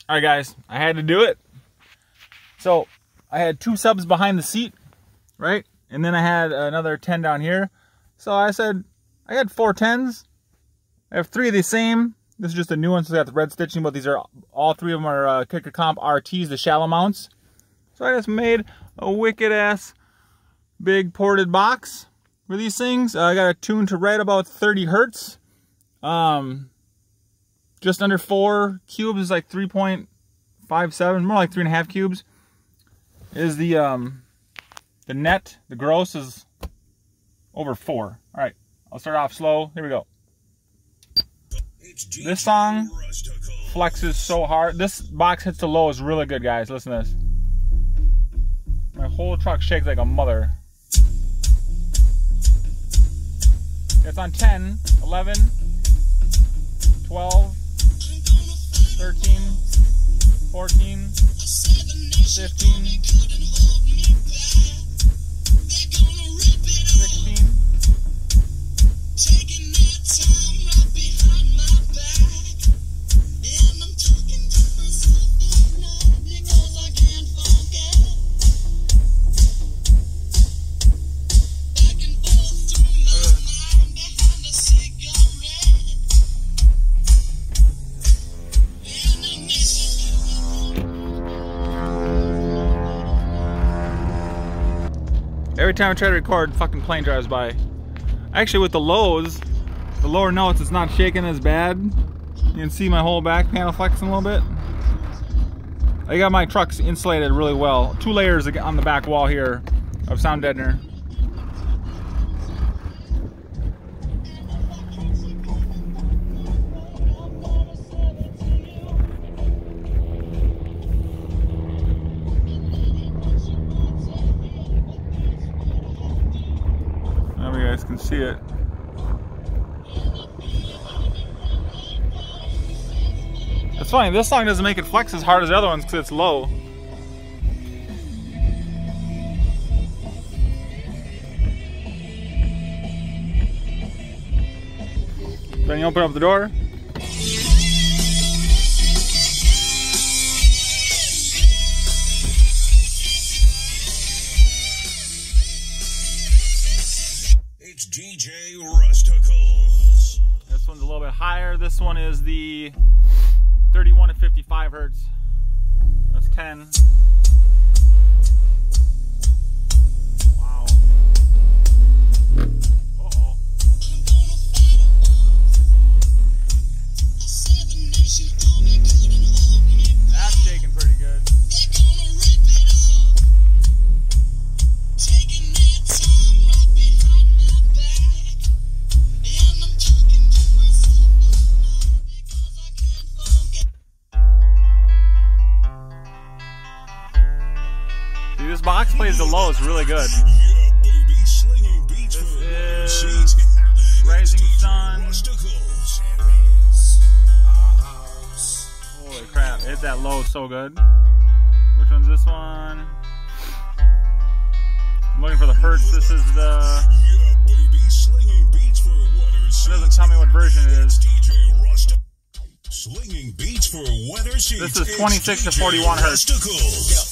All right, guys, I had to do it. So I had 2 subs behind the seat, right? And then I had another 10 down here. So I said, I had 4 10s. I have 3 of the same. This is just a new one, so I got the red stitching, but these are all 3 of them are Kicker Comp RTs, the shallow mounts. So I just made a wicked ass big ported box for these things. I got it tuned to right about 30 hertz. Just under 4 cubes is like 3.57, more like 3.5 cubes. Is the net, the gross is over 4. All right, I'll start off slow. Here we go. This song flexes so hard. This box hits the lows really good, guys. Listen to this. My whole truck shakes like a mother. It's on 10, 11, 12, 13, 14, 15, 16, every time I try to record, fucking plane drives by. Actually, with the lows, the lower notes, it's not shaking as bad. You can see my whole back panel flexing a little bit. I got my trucks insulated really well. 2 layers on the back wall here of sound deadener. You guys can see it. It's funny, this song doesn't make it flex as hard as the other ones because it's low. Then you open up the door. DJ Rusticles. This one's a little bit higher. This one is the 31 to 55 hertz. That's 10. Wow. Uh-oh. That's shaking pretty good. This box plays the lows really good. This is Rising Sun. Holy crap, it hit that low so good. Which one's this one? I'm looking for the hertz. This is the... It doesn't tell me what version it is. This is 26 to 41 hertz.